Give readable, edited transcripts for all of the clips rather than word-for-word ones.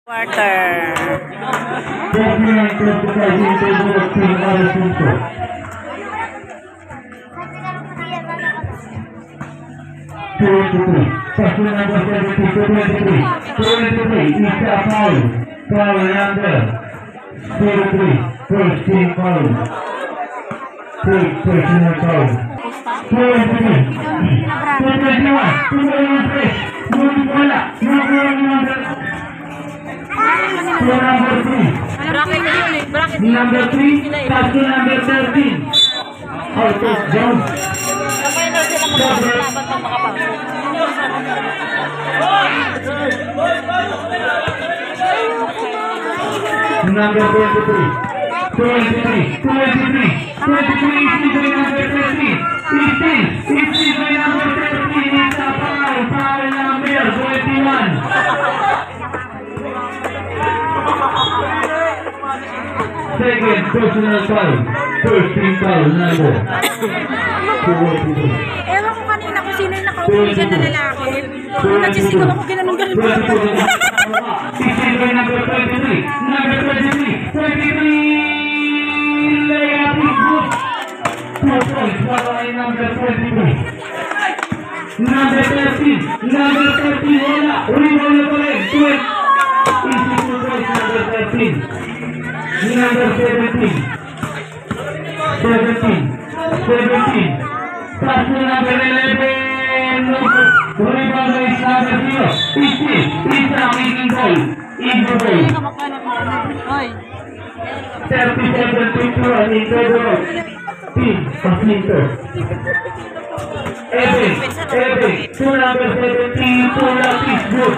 Quarter. Number 3, pass to number 13. Out of bounds. Number 23. 23 is number 13. 15 by number 13. It's a foul number 21. Second personal foul. First team foul number. Ewan ko kanina kung sino yung nakauligan na lalaki. Kung nagsisigaw ako, ganun-ganun ko. 16 by number 23. Number 23. 23. Layup is good. 2 points by number 23. Number 13. Number 13. Wala. Uli-wala pa rin. 12. Easy 2 points number 13. Number 17. 17. Pass to number 11. Rebound is number 0. It's a winning goal. Eagle goal. 37-21 in favor of team Pacinto. Evan. To number 17. Pull up is good.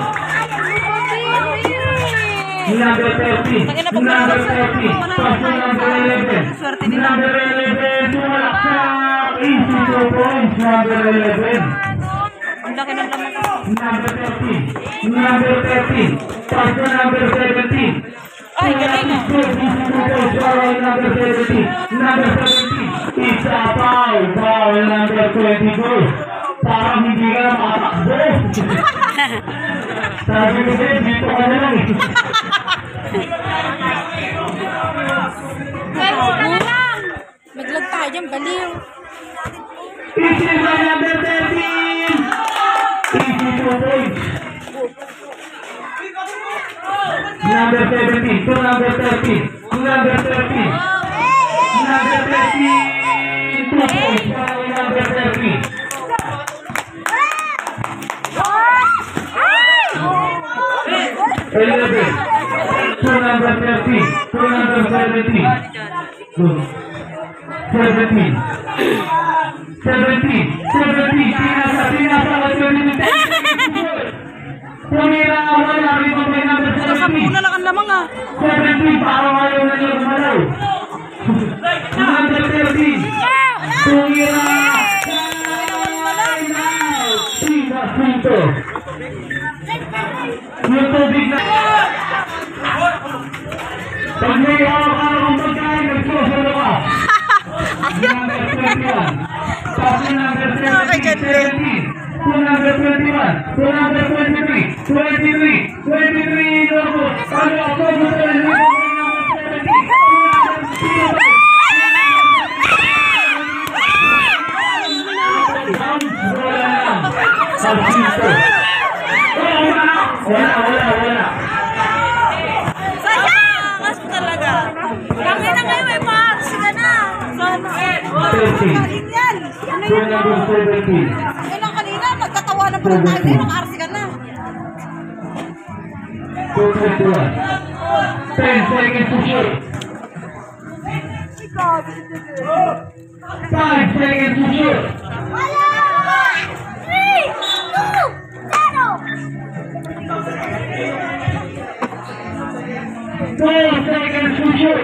Number 13. Pass to number 11. Number 11. Tumulak easy 2 points. Number 11. Number 13. Pass to number 17. Ay, galing ah. Number 17. It's a foul number 22. Parang hindi ka na makatakbo. Sabi ko din, dito ka na lang. Maglag tayo dyan, baliw. Easy by number 13. Easy 2 points. Number 17 to number 13. Number 13. Number 13. 2 points by number 13. 11 to number 13. To number 17. 17. Pumira wala rin may number 17. Una lang ang lamang ah. 17 parang ayaw na yung malaw. Number 13. Pumira. Pacinto. Yung tubig na. Pag may hawak ka ng pagkain, nagsusuro ka. Number 21. Pass number 17. To number 21. To number 23. 23. Logo. Ano ako mo sa number 17. Wala. Sayang! Mas talaga. Kami na ngayon may pass ka na. Sana. 13. Yan. To number 17. Ilang kanina, nagtatawanan pa lang tayo ngayon. Naka-arsi ka na. 21. 10 seconds to shoot. 5 seconds to shoot. 4 seconds to shoot.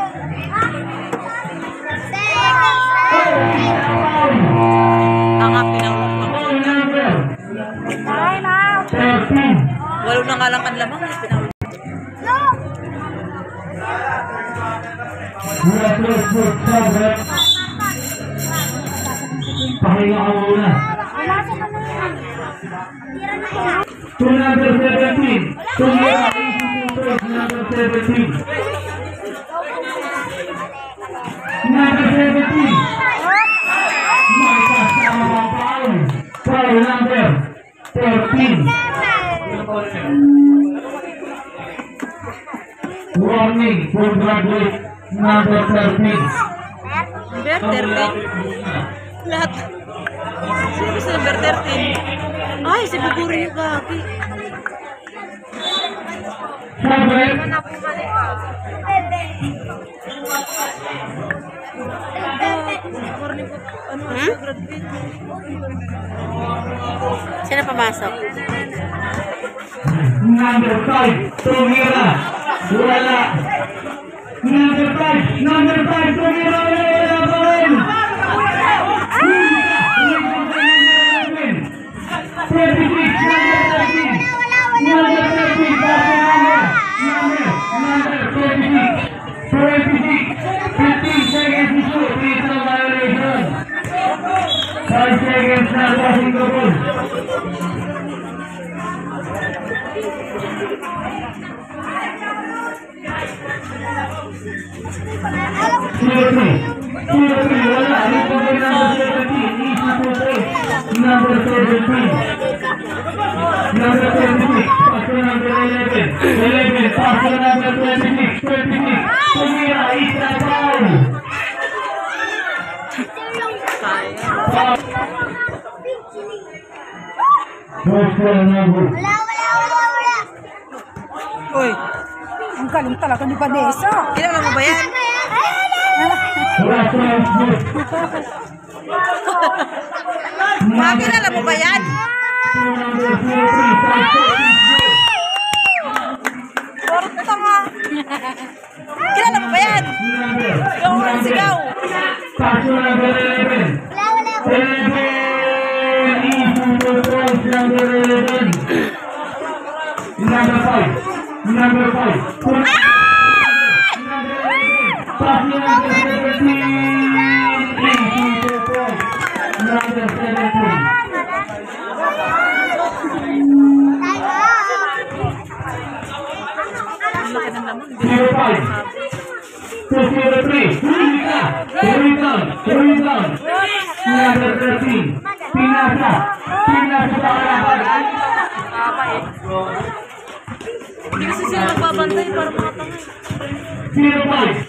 Ang pinang Number 13. walo na nga lang ang lamang. Pahinga ka muna. To number 17. warning for graduate number 13. Number 13? Lahat. Sino sa number 13? Ay, si Buguri yung gagi. Sabre. Sino pamasok? Number 5, Tumira. Wala. Number 5, Tumira. Wala pa rin. 15 seconds to shoot. It's a violation. 5 seconds na passing the ball. Wala. Number 17. Number 26. Pass to number 11. 11. Pass to number 26. 26. Tumira. Isra foul. First ball number. Uy, ang galing talaga ni Vanessa. Kilala mo ba yan? Kilala mo ba yan? Kilala mo ba yan? Yung unang sigaw. Number 5. Pinasa sa harapan. Hindi kasi sila nagbabantay para mga tangay. 05.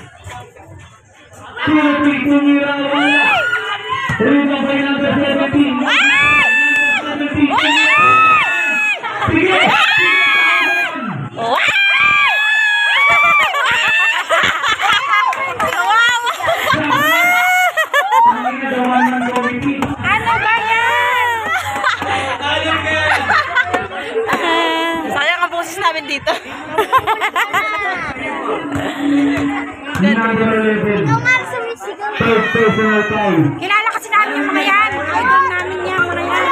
03, Tumira, wala. Rebound by number 17. Sige! Ano ba yan? Sayang ang boses namin dito. Number 11. Third personal foul. Kilala kasi namin yung mga yan. Idol namin yan, mga yan.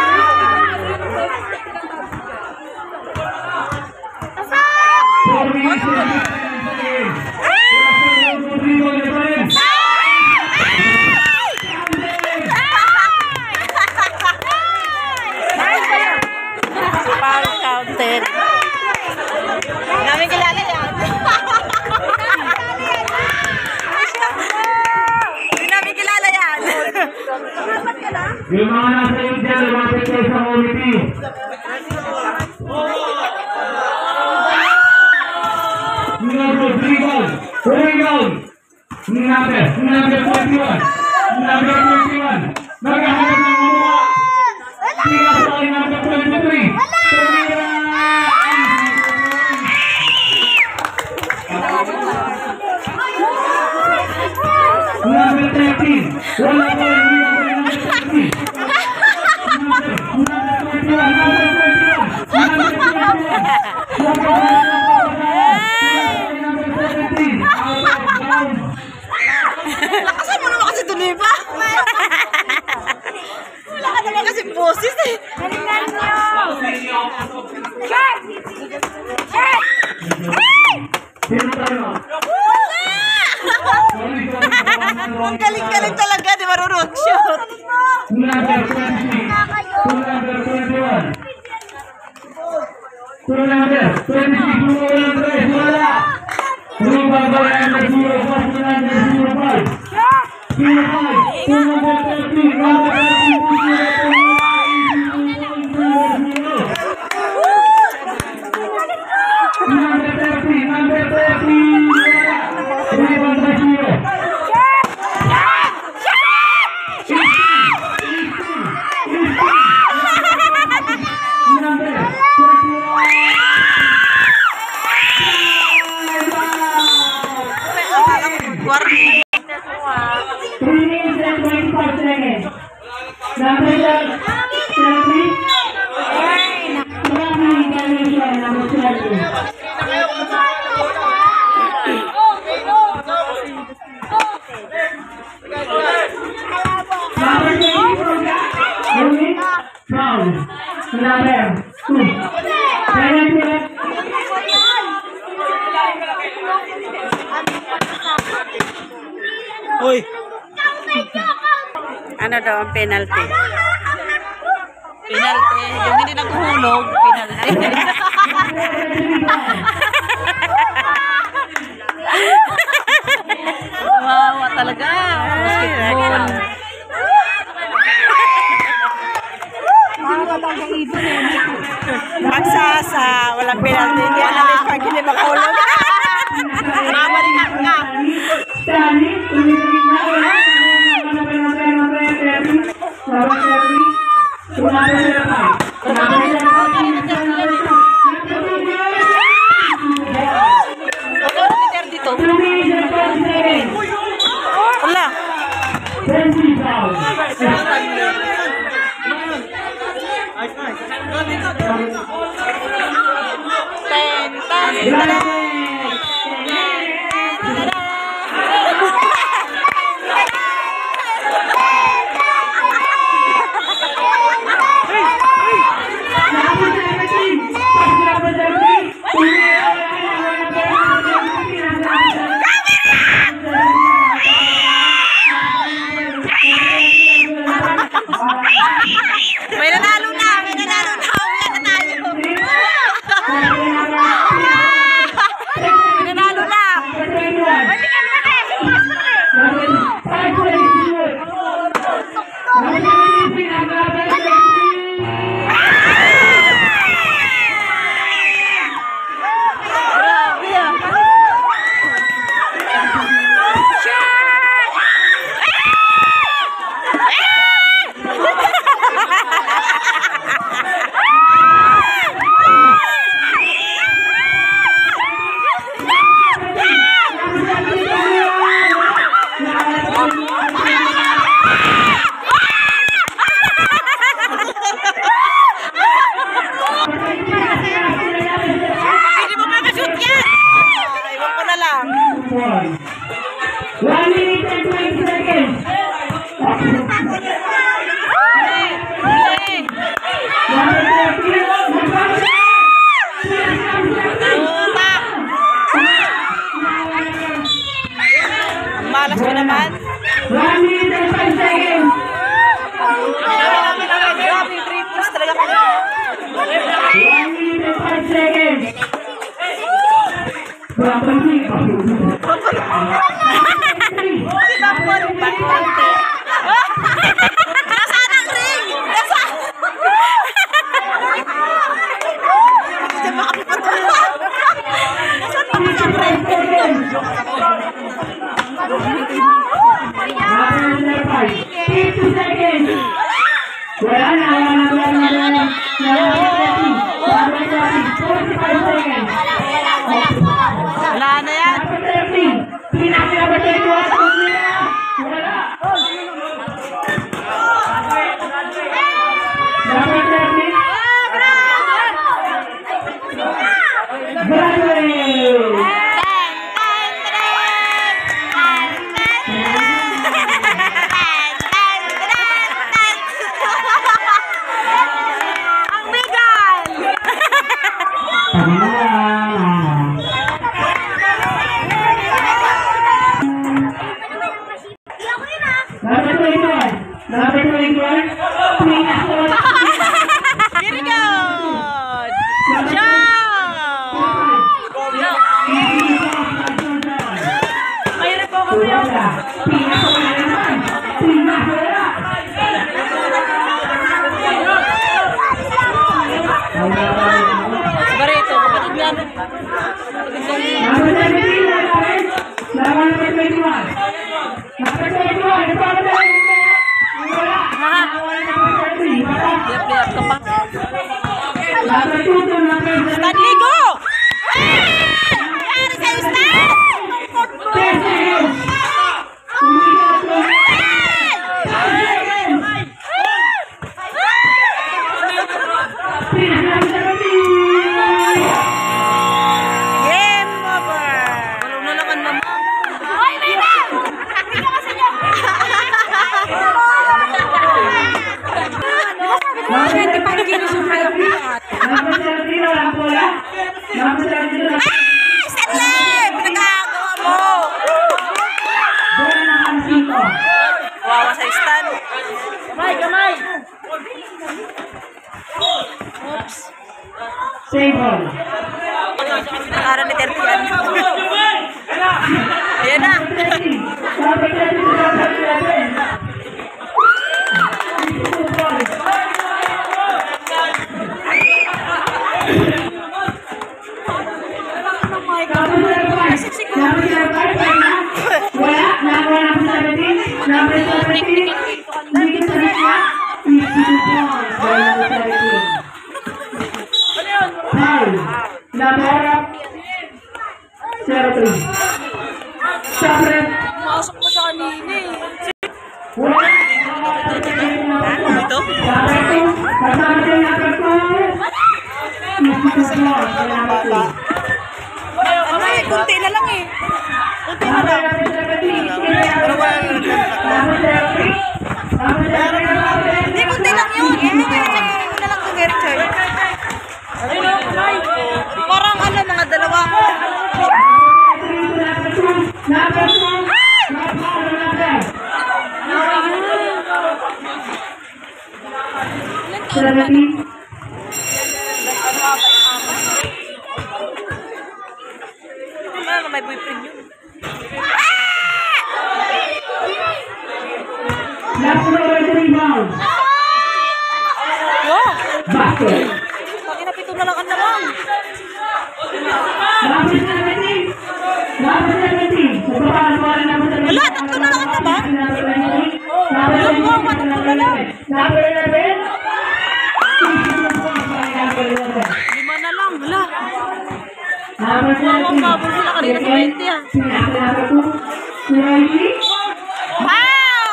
Foul counted. Namin kilala yan. Hindi namin kilala yan. Yung mga nasa India, lumapit kayo sa committee. Number 3 ball. Rebound. Number 21. Number 21. Naghahanap ng mga. Tingnan sa akin number 23. Number 13. Wala pa rin number 13. Lakasan mo naman kasi tuloy pa. Wala ka naman kasi boses eh. Galingan nyo. Shot! Shot! Ang galing-galing talaga, di marunong shoot. Number 20. Number 21. Number 26. Wala. Rebound by number 0. Pass to number 05. 05. Number 13. Number 13. Number 13. warning. 3 minutes and 25 seconds. Number 7. Number 7. Uy. Ano daw ang penalty? Penalty? Yung hindi naghuhulog, penalty. Wow, talaga. Basketball. Magsasa, walang penalty. Hindi alam pag hindi makahulog. Mamaringan ka. Wala. May nanalo na! May nanalo na! Uyan na tayo! May nanalo na! Hindi mo makashoot yan! Iwan ko na lang. 1 minute and 20 seconds. Malas ko naman. 1 minute and 5 seconds. Grabe, 3 points talaga ko. 1 minute and 5 seconds. Si Bambol, bakante. Nasaan ang ring? Nasaan? Kasi makapipatuloy. Nasaan ang ring? 50 seconds. Wala na. 45 seconds. Wala na yan. Ang bigal! Number 21. Very good! Mayroon po kami yung Barito, kapatid yan. Number 17. Number 21. Number 21. Liap-liap ka pa. Number 2. Stanley, go! Yari sa'yo, Stan! 10 seconds. Save ball. Pinag-aral ni 30 yan. Ayan na. Number 30, number 11. Wala, number 17. Number 17. Hindi sa kanya. 52 points. By number 17. Foul. Number 03. Separate. Masok mo siya kanina eh. Wala. Ito? Number 2. Kasama din number 2. 52 points. By number 2. Ay, kunti na lang eh. Kunti na lang. Hindi, kunti lang yun. Check na lang kung Richard. Parang ano, mga dalawa. May boyfriend yun. Wow! Pag inapito na lang ang naman. Wala, tatlo na lang ang naman. Wow, tatlo na lang. 5 na lang, wala. Ang mabul sila kanina 20 ah. Wow!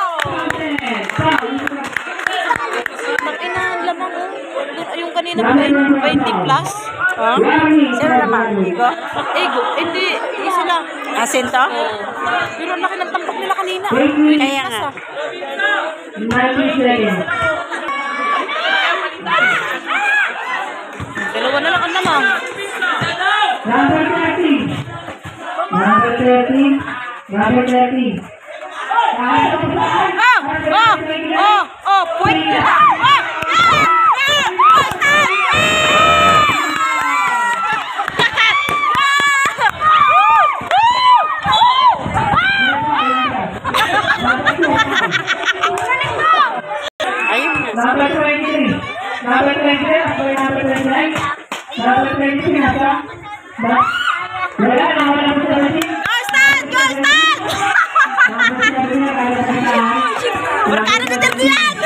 Mag-ina, lamang oh. Yung kanina 20 plus. Oh? Sino naman? Igo? Ego, hindi. Isa lang. Asin to? Pero ang laki ng tampak nila kanina. Kaya nga. Dalawa na lang ang lamang. Number 30. Number 30. Number 30. Point na. Ayun na. Number 23. Number 23. Ako yung number 29. Number 23. Nasa? Wala. Nawala po sa 17. Go stand! Go stand! Barkada na 30 yan!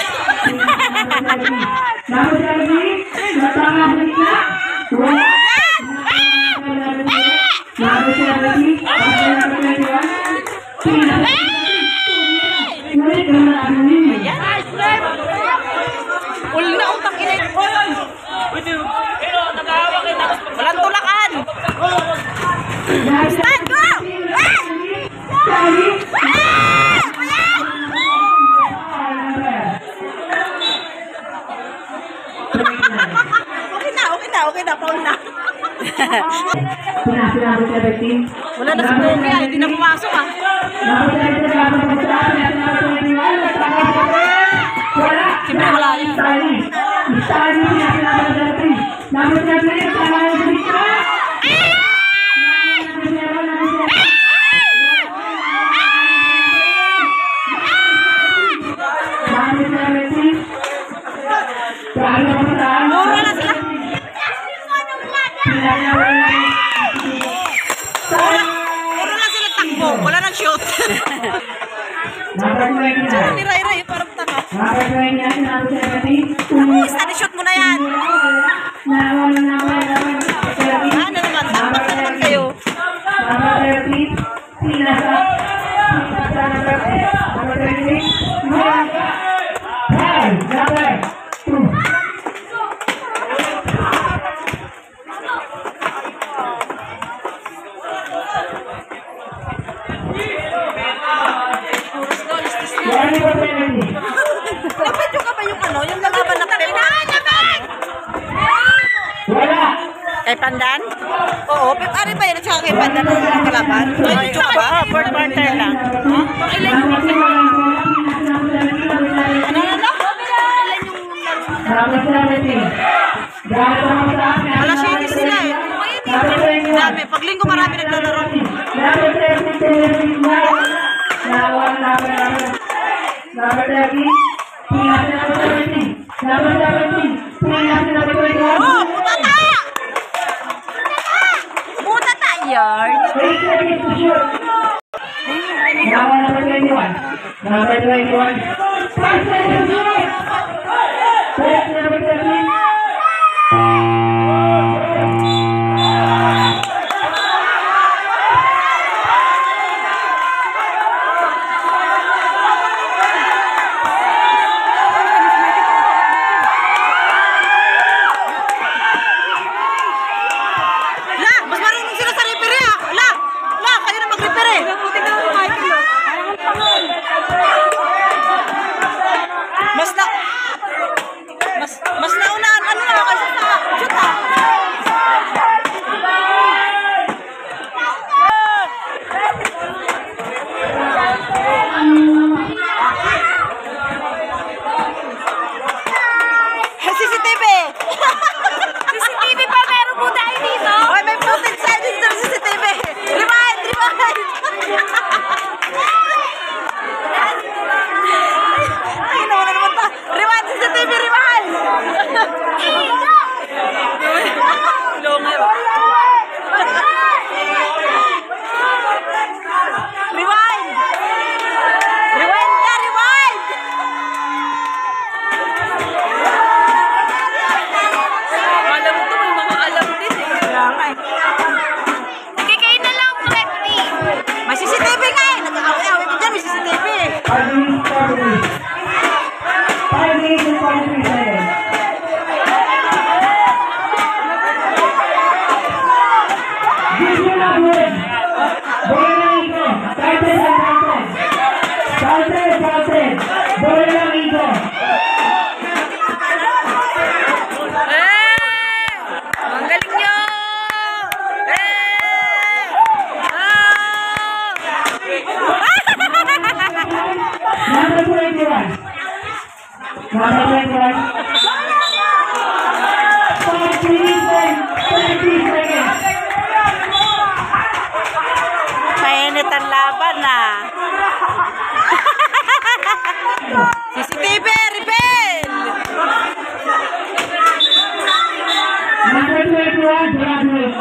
Number 17. Natama po nila. Wala. Number 17. Number 21. Sulit ka na namin nila. Uli na utang ina. Walang tulakan. Stand, go! Okay na, Paul na. Number 17. Wala na si Pogi, hindi na pumasok ah. Siyempre wala yan. Mura na sila. Mura na sila takbo. Wala nang shoot. Nira-ira parang tanga. Steady shot mo na yan. Ano naman, dapat na naman kayo. Napedyo ka ba yung ano? Yung lalaban na Wala. Kay Pandan? Oo, ari pa yun at saka kay Pandan ang kalaban. Ay, Napedyo ka ba? fourth quarter lang. Ilan yung ilan yung Alas 7. alas 7 marami. Pag linggo marami naglalaro. Number 30, number 30. Tingnan si number 17. Number 17. Tingnan si number 21. Oh, butata! Butata, yard. 8 seconds to shoot. Now number 21. Number 21. 5 seconds to shoot. Pass to number 13. Mas naunaan ano na kasi sa shoot ha. CCTV! CCTV pa meron po tayo dito? Ay, may footage tayo dito sa CCTV! Rewind! Rewind! Ay, naman naman ta! Rewind! CCTV! Rewind! Longer! Rewind! Rewind ka! Rewind! Alam mo ito, may mga alam din eh. Nagkikain na lang, correctly. May CCTV nga eh. Nag-away-away ko dyan, may CCTV. 5 minutes 43 seconds. Vision of win. Bola ng ito. Salte. Bola ng ito. Ang galing nyo! Number 21. Number 21. 30 seconds. Mainit ang laban na. CCTV! Rebel! Number 21. Graduate.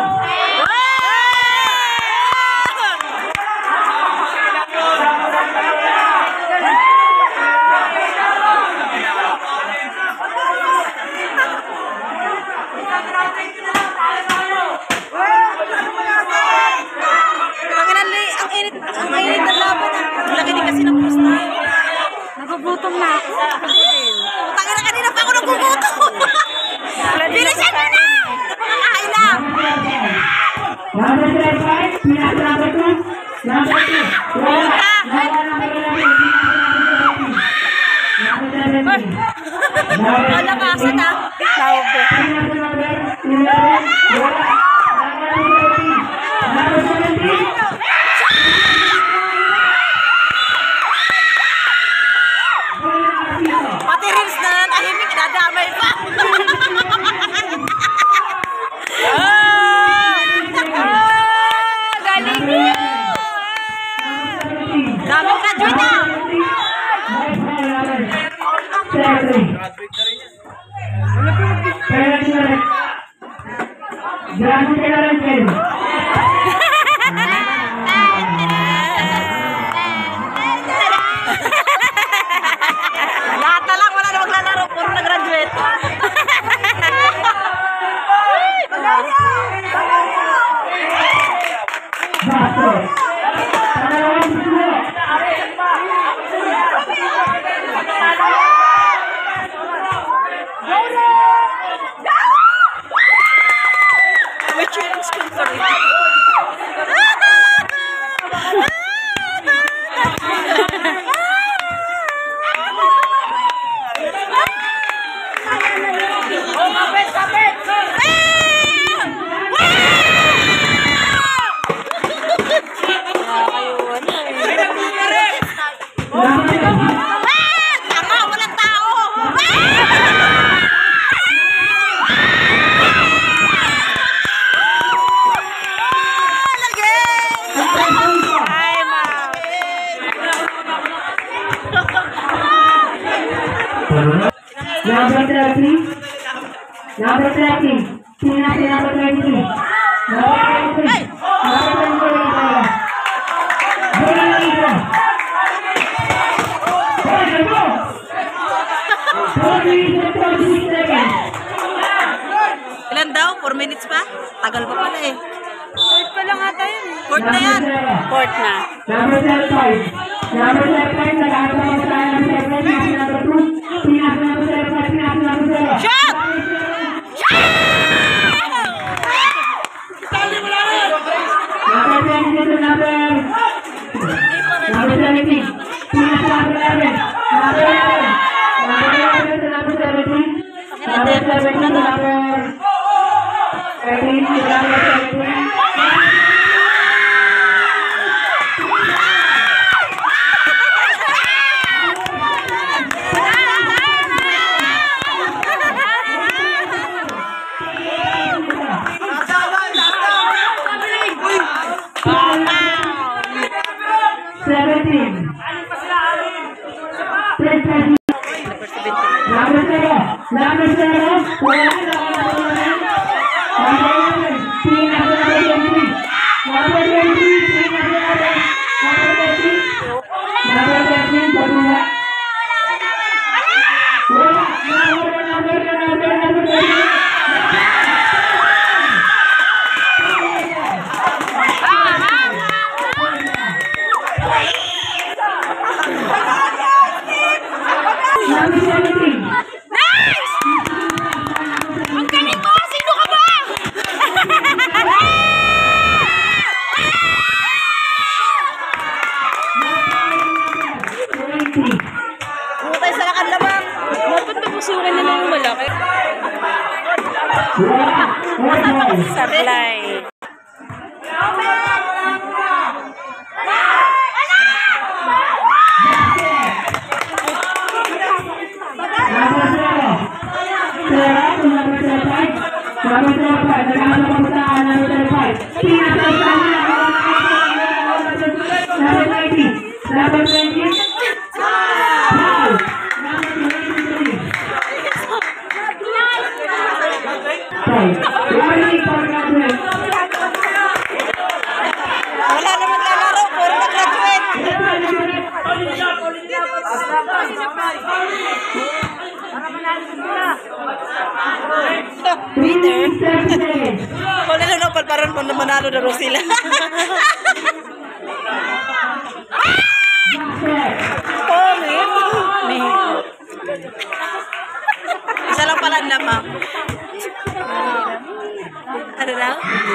Ang init na laban ah. Laki din kasi ng pusta. Nagugutom na ako. Tangin na kanina pa ako nagugutom. Bilisan mo na! Nakakain na! Number 35. Pinasa number 2. Number 2. Wala ka asa na. Naubo. Number 17. Pati Reels na nanahimik, nadamay pa. Galing niyo! Daming graduate ah! Graduate ka na rin kayo. Lahat na lang, wala na maglalaro. Puro na graduate. Bastos. Pangalawang susunod. May cheering sponsor Number 30. Number 30. Tina si number 20. Number 23. Number 23. Bola na ito. Bola na ito. 4 minutes and 26 seconds. Ilan daw? 4 minutes pa? Tagal pa pala eh. Fourth pa lang ata yun. Fourth na yan. Fourth na. Number 35. Number 35. Nag-aasama mo tayo. Number 35. Number 2. Tina si number 35. Tina si number 0. Shot! Number 20 number 17. Tina si number 11. Number 11. Number 11 to number 17. Number 17 to number 13 to number 17. Butay sa lakan lamang. Dapat papusukin nila yung malaki. Supply. Number 20. Wala na maglalaro. Puro na-graduate. Peter. Wala na lang palparan mo na manalo na rin sila. Isa lang pala naman. Ano na?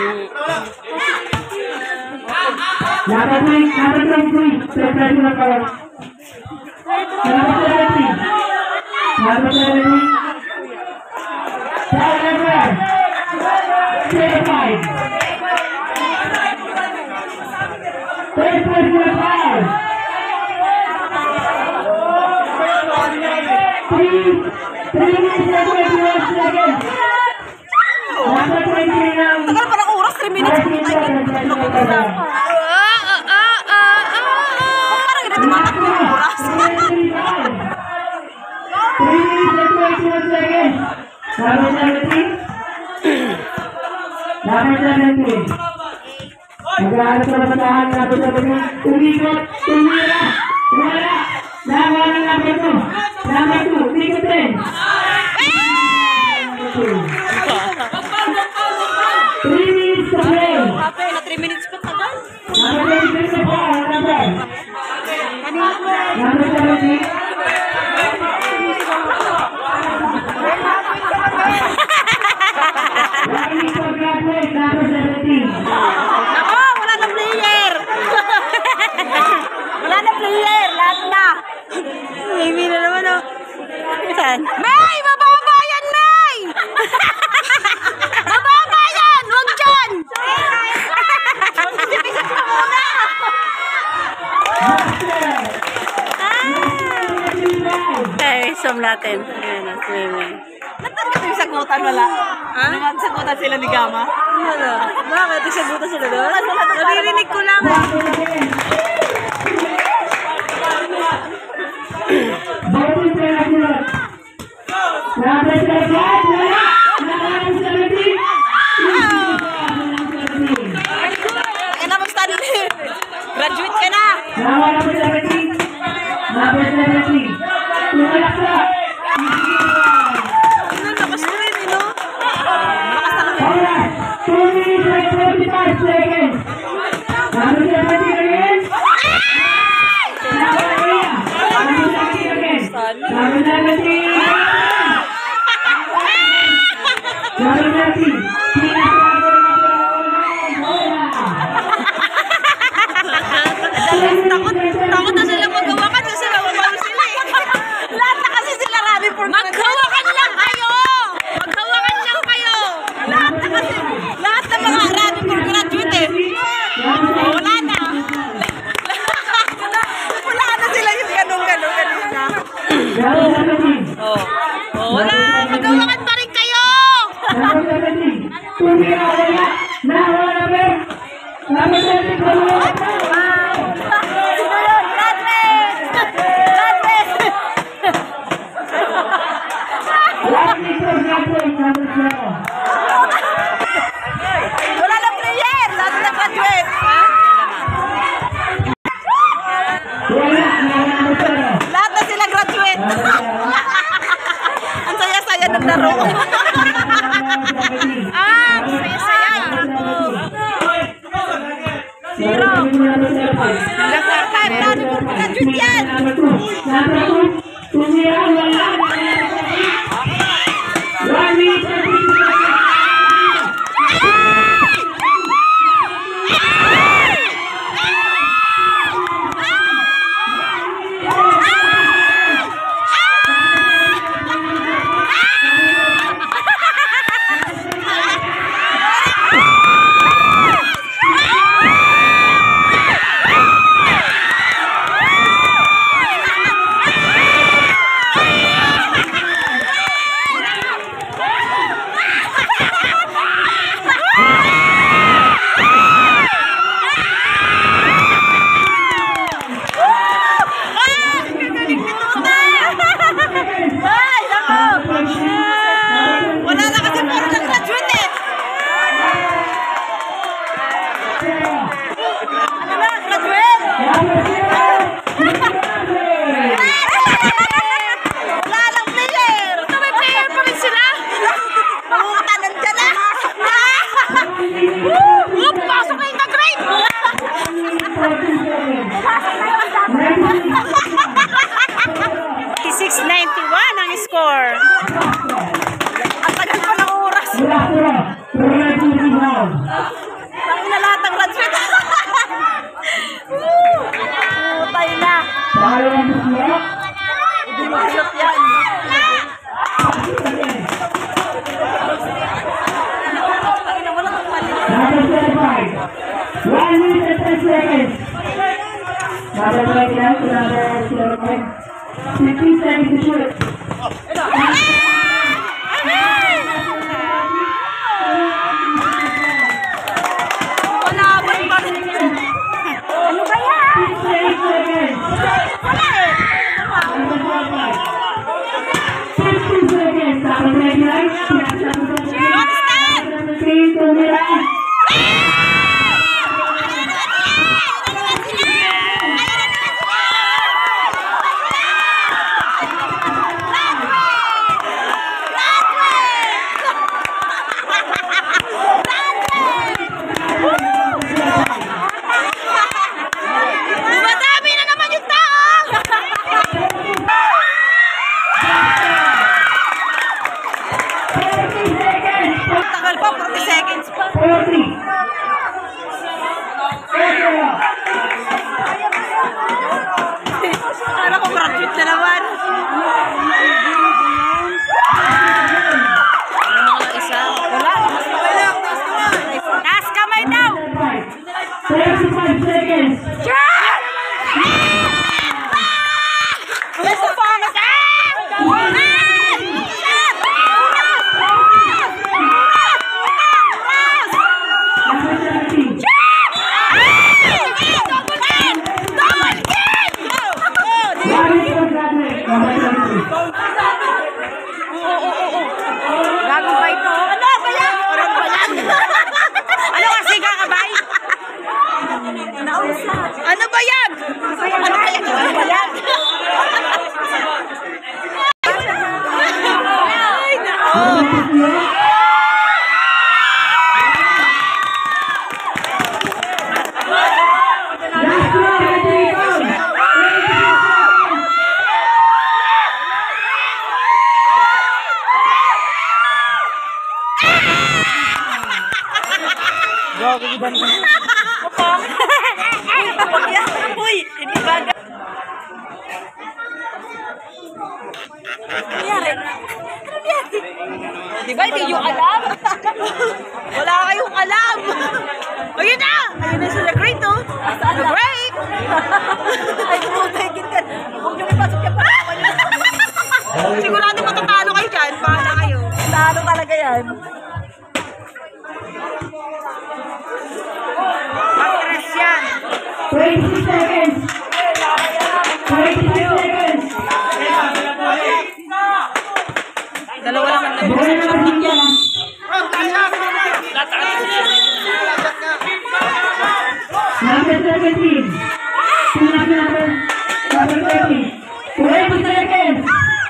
Number 23. Surprise na po. Number 17. Number 17. Number 35. Third place na foul. 3 minutes and 21 seconds. Number 23 ng Tagal pa ng oras, 3 minutes. Parang ganito matakbo ng oras. 3 minutes and 21 seconds. Number 17. Number 17. Nag-aalas na matahan. Number 17. Umikot. Tumira. Wala. Nakuha ng number 2. Number 2. Umikot din. 3 minutes to play. Kape, na 3 minutes pa tagal. Number 26 na po. Number 17. Number 17. Nako, wala na player. Wala na player, lahat na. Maybe na naman oh. Saan? May! Mababa yan, May! Mababa yan! Huwag dyan! Sipisip ka muna! Okay, zoom natin. Ayan na, swimming. Nagtanggap yung sagutan, wala? Ha? Nagsagutan sila ni Gama? Wala. Bakit? Isagutan sila doon? Naririnig ko lang. Bawal yung pera Graduate ka na. Nawa number 17. Number 17. Tumalak na. Ano, lakas na rin, no? Malakas talaga. Alright. 2 minutes and 25 seconds. Number 17 again. Number 17 again. Number 17. Number 17. Takot na sila maghawakan kasi mababalo sila eh. Lahat na kasi sila ready for maghawakan lang kayo! Maghawakan lang kayo! Lahat na kasi, lahat na mga ready for graduate eh. Wala na. Wala na sila yung ganun-ganun kanina. Wala, maghawakan pa rin kayo! Wala na prayer! Lahat na graduate! Lahat na sila graduate! Ang saya-saya ng laro! Saya-saya! Zero! Graduate yan! Wala na kasi puro ng graduate eh. Ano na, graduate? Wala lang player. Ito may player pa rin sila. Pumunta nandyan na. Pasok na yung ka-grade. 691 ang score. Ang tagal pa ng oras. Ang na lahat ng graduate. Putay na. Dumulot yan. Wala ba pa rin? Ano ba yan? Wala eh. Ano ba yan? Ano ba yan? Ano ba yan? Ay, nako. Uy, hindi bagay. Nangyari? Diba hindi yung alam? Wala kayong alam. Ayun na! Ayun na sila great, oh. The great! Ay, putay kita. Huwag nyo ipasok yan pa. Sigurado matatalo kayo dyan. Bahala kayo. Talo talaga yan. Actress yan. 20 seconds. 20 seconds. Dalawa lang ang nag-shooting yan. Number 17. Number 30. 20 seconds.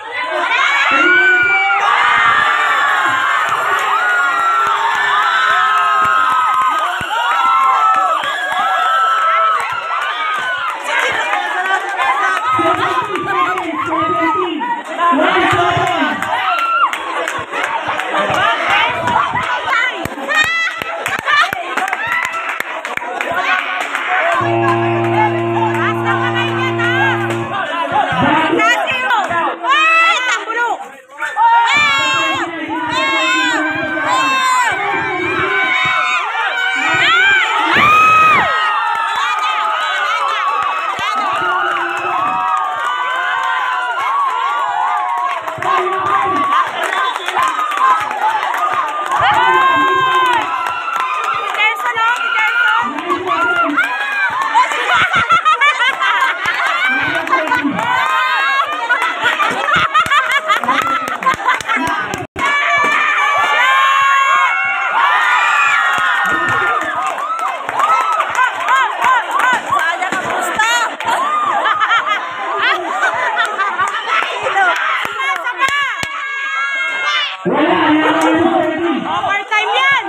Overtime yan!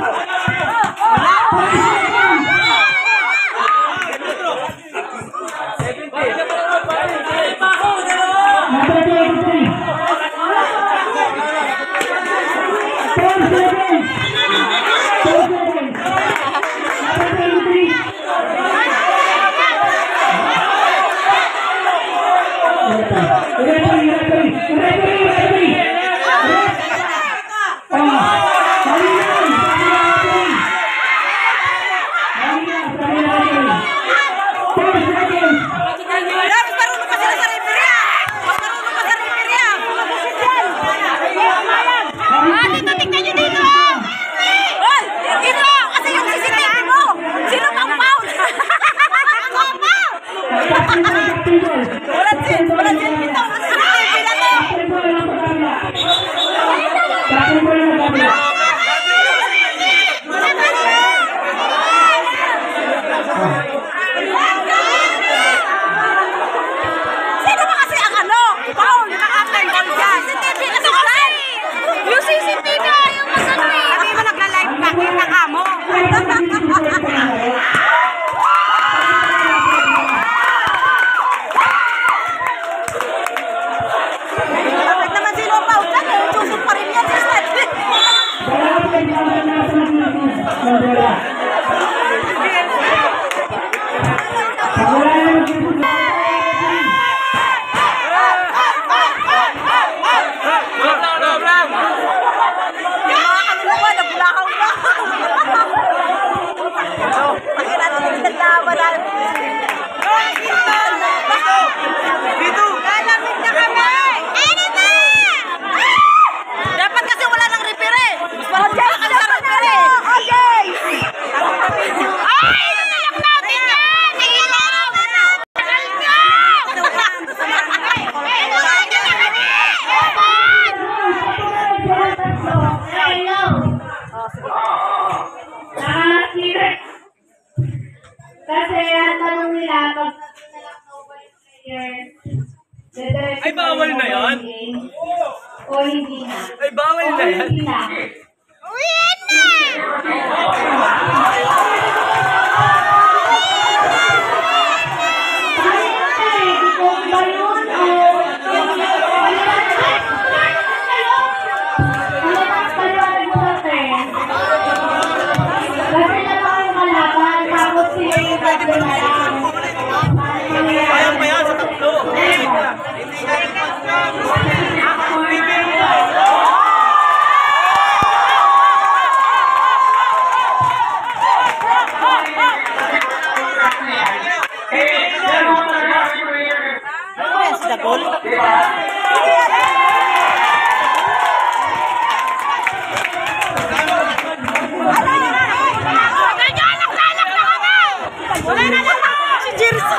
Wala din, bitaw. tinatanong nila pag Ay, bawal na yan? o hindi na. Ay, bawal na yan? Hindi na. Uyan na! Kaya pa yan sa tatlo. Ano si Dagol? Wala na lang! Si Jerson!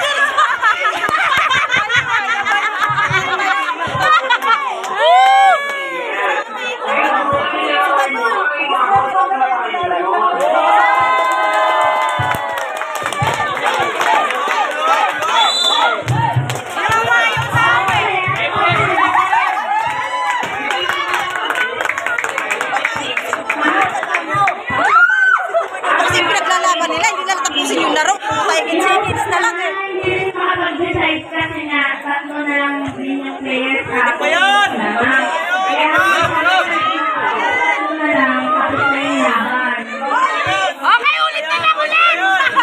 Kasi pinaglalaban nila, hindi na tapusin yung laro. 5 seconds na lang eh. Hindi rin makapag-decide kasi nga, tatlo na lang din yung players. Pa yan! Kaya tatlo na lang, tapos na yung laban. Okay, ulit na lang ulit!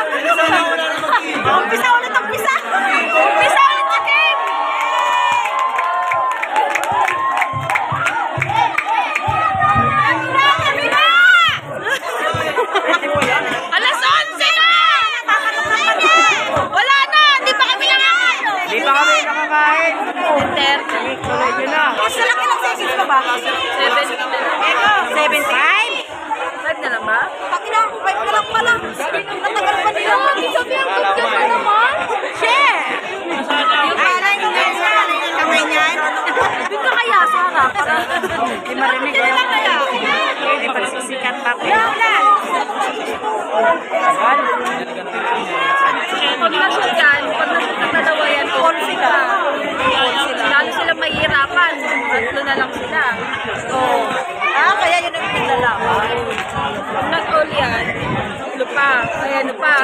Umpisa ulit, umpisa! Umpisa ulit sa game! Alas 11 na! Wala na! Hindi pa kami nakakain! Di pa kami nakakain. Enter. Tuloy nyo na. Mas laki ng seconds pa ba? 7. 75? 5 na lang ba? Pati na, 5 na lang pala. Natagal pa nila. Sabi ang good ka pa naman. Share! Alay ko nga sa kamay niyan. Doon ka kaya sa harap. Hindi marinig ko yung kaya. Hindi pa siksikan pa ko. Pag na-shoot yan, pag na-shoot na dalawa yan, all sila. Lalo sila mahihirapan. Tatlo na lang sila. Oo. Kaya yun ang pinaglalaban. Pag nag-all yan, tatlo pa. Kaya ano pa.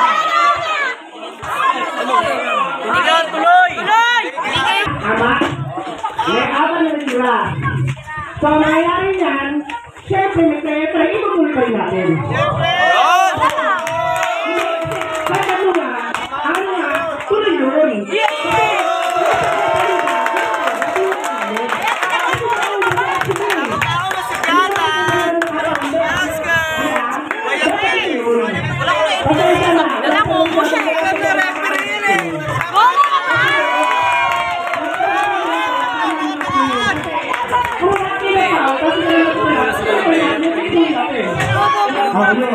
Hindi ka tuloy! Tuloy! Bigay! Ama, may aman na sila. So, nangyayari yan, syempre, kaya itutuloy natin. Yun! Kaya ano nga, tuloy yun. Wala ko mo siya. Oh,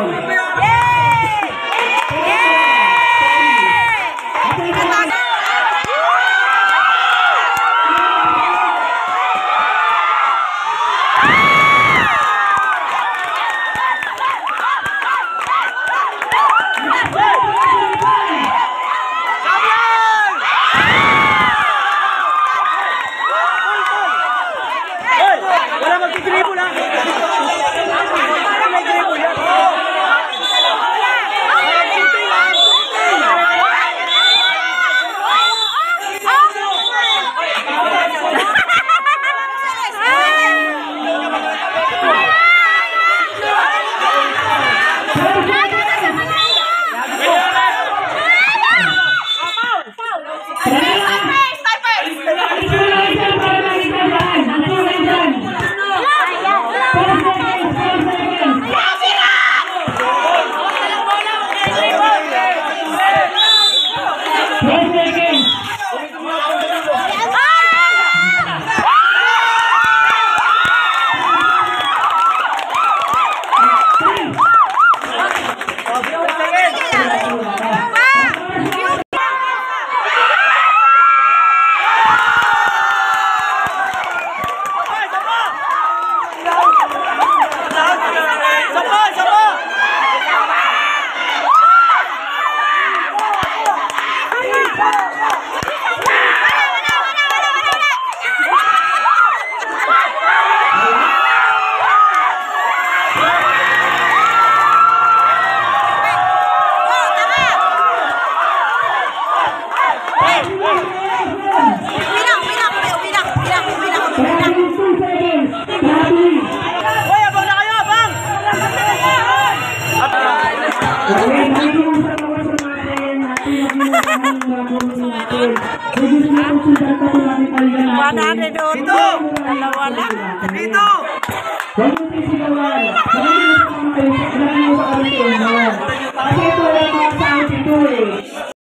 ginagawang mabuti natin. Kung gusto niyo kung sundan pa po natin kaligan natin. 100 ulit. Dalawa lang. Dito! Huwag mo sisigawan. Marami mo sa kami kayo. Marami mo sa kami kayo. Kasi ito lang mga sound ito eh.